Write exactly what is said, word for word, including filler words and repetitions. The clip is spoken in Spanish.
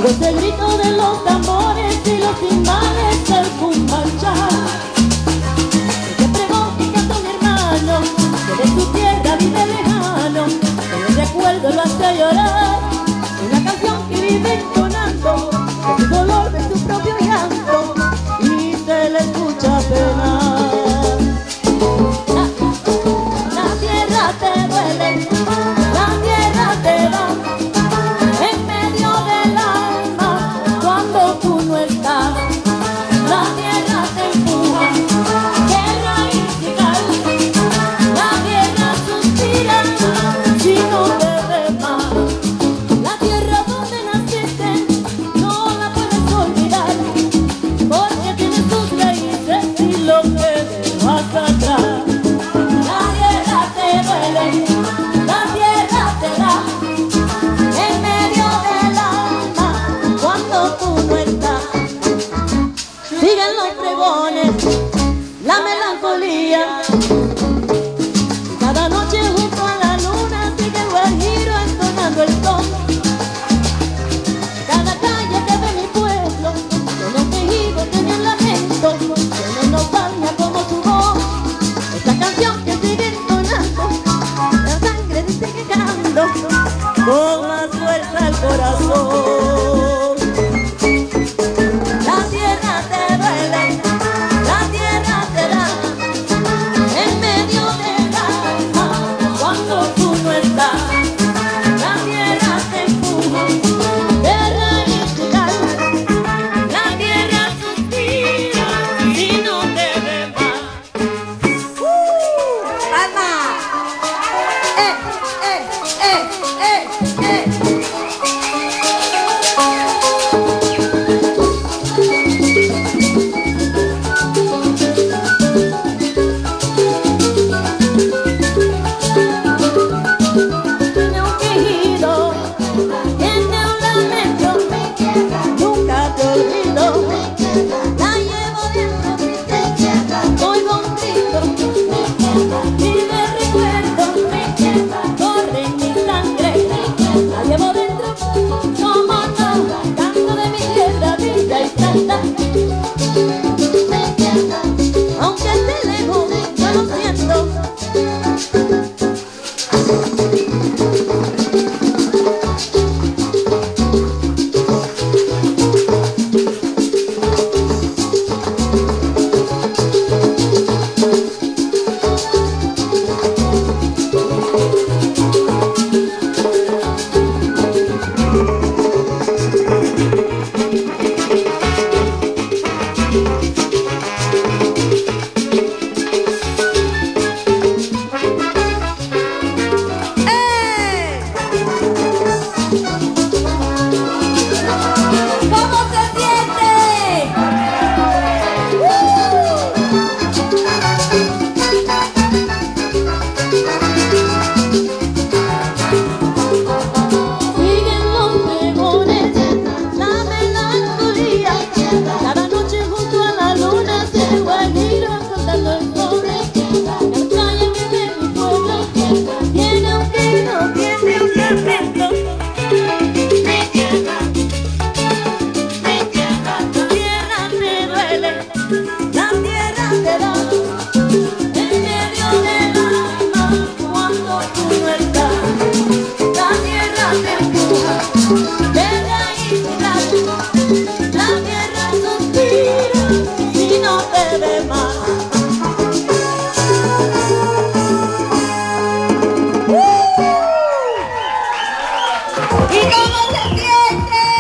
Oigo ese grito de los tambores y los timbales del cumbanchá. Ese pregón que canta mi hermano, que de su tierra vive lejano, que el recuerdo lo hace llorar. Una canción que vive entonando de su dolor, de su propio llanto, y se le escucha penar. La, la tierra te duele, la tierra te da en medio del alma cuando tú no estás. La tierra te empuja, guerra y cae. La tierra suspira si no te ve más. La tierra donde naciste no la puedes olvidar, porque tiene sus raíces y lo que dejas atrás. La tierra te duele, la tierra te da en medio del alma cuando tú no estás. Siguen los pregones, la melancolía. Cada noche junto a la luna sigue el guajiro entonando el son. Cada calle que ve mi pueblo tiene un quejido, tiene un lamento, tiene nostalgia como su voz. Esta canción que sigue entonando, la sangre dice que ganando con más fuerza el corazón. La tierra te duele, la tierra te da en medio del alma cuando tú no estás. La tierra te empuja, guerra y cae. La tierra suspira si no te ve más. ¡Uh! ¡Alma! ¡Eh, eh, eh, eh, eh! Tiene un quejido, tiene un lamento, nunca te olvido. La llevo dentro, oigo un grito y me recuerdo, corre en mi sangre. La llevo dentro, como no, canto de mi tierra, villa y santa. Aunque esté lejos, yo lo siento. ¿Cómo se siente? Siguen los pregones, la melancolía. Cada noche junto a la luna se el guajiro contando el sol. La calle que ve mi pueblo tiene un grito, tiene un lamento. La tierra te da en medio del alma cuando tú no estás. La tierra te empuja, guerra y cae. La tierra suspira si no te ve más. ¿Y cómo se siente?